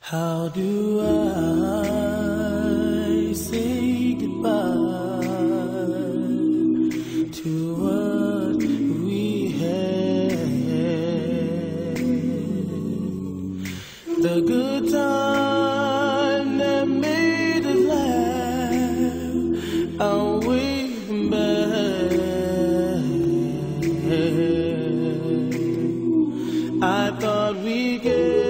How do I say goodbye to what we had? The good time that made us laugh, I'm waiting back. I thought we'd get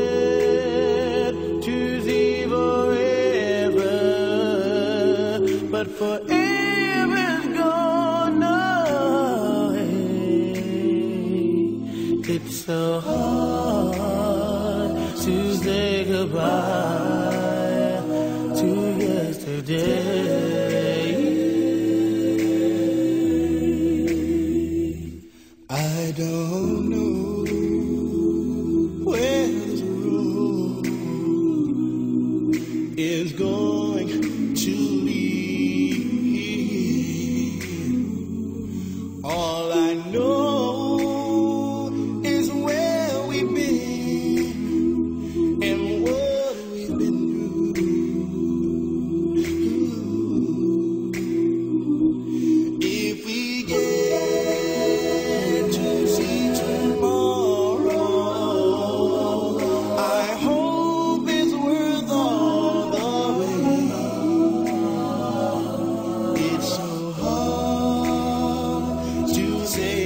but forever's gone away. It's so hard to say goodbye to yesterday. I don't know where this road is going to lead. All I know is where we've been and what we've been through. If we get to see tomorrow, I hope it's worth all the wait. It's so hard to say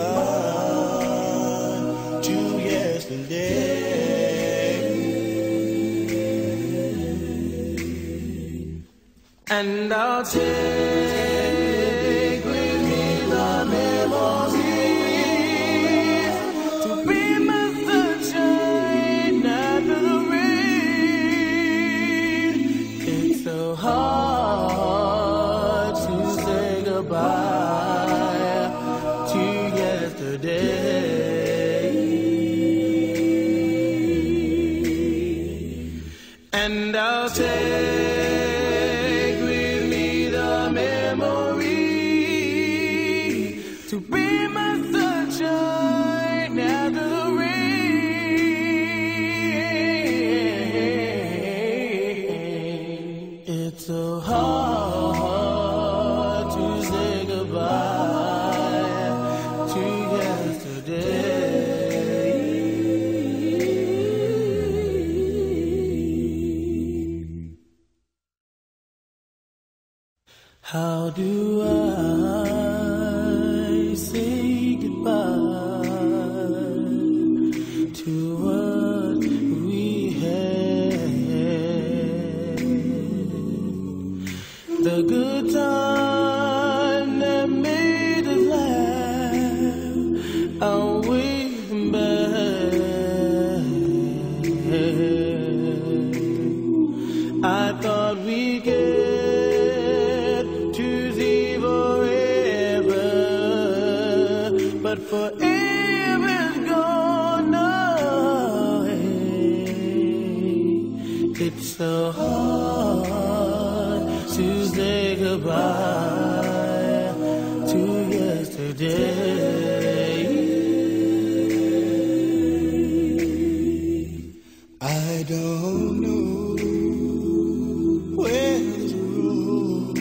goodbye to yesterday. And I'll take with me the memories to be my sunshine after the rain. It's so hard to say goodbye to yesterday. And I'll take with me the memory to be my sunshine after the rain. It's so hard to say goodbye to yesterday. How do I say goodbye to what we had? The good time that made us laugh, I'm waiting back. I thought we'd get but forever's gone away. It's so hard to say goodbye to yesterday. I don't know where this road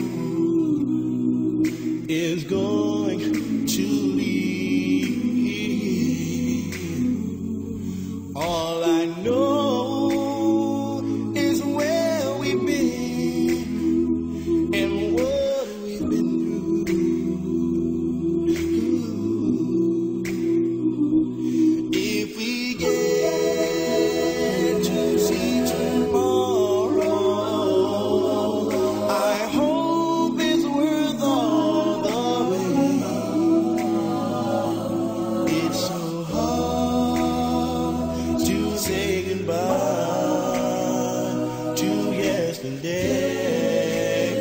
is going to lead. All I know is where we've been and what we've been through. If we get to see tomorrow, I hope it's worth all the wait. It's so hard to say goodbye to yesterday.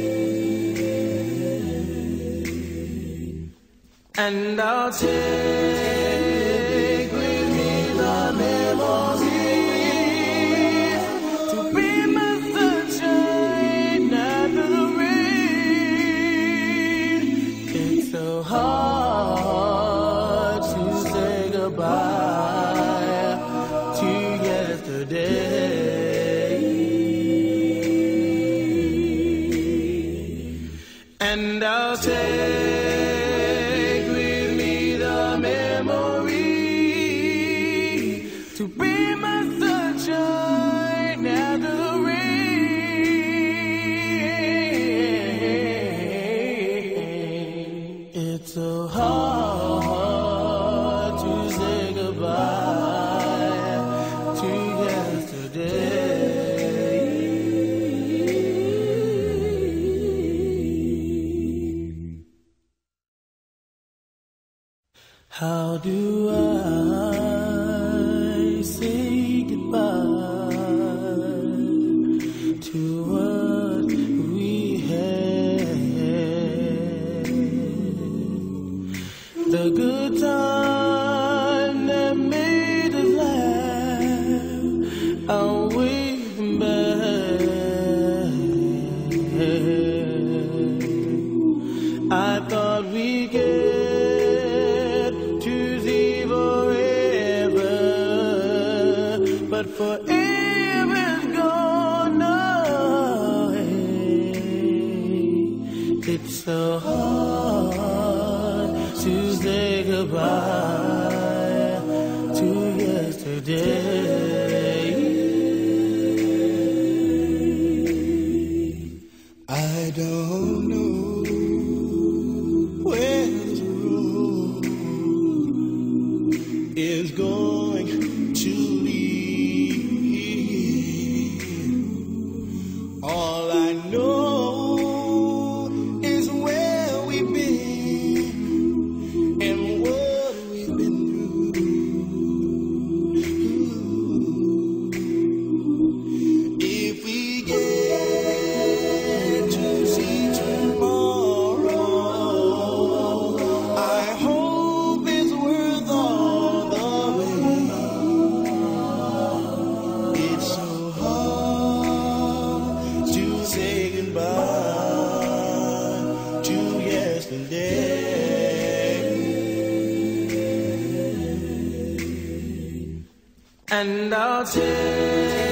And I'll take with me the memories to be my sunshine after the rain. It's so hard to say goodbye to yesterday. How do I say goodbye to what we had? The good time that made us laugh, I'll wait back. I thought we'd get to see forever, but forever's gone away. It's so hard to say goodbye to yesterday. I don't know where this road is going to lead. All I know is where we've been and what we've been through. If we get to see tomorrow, I hope it's worth all the wait. It's so hard to say goodbye to yesterday. And I'll take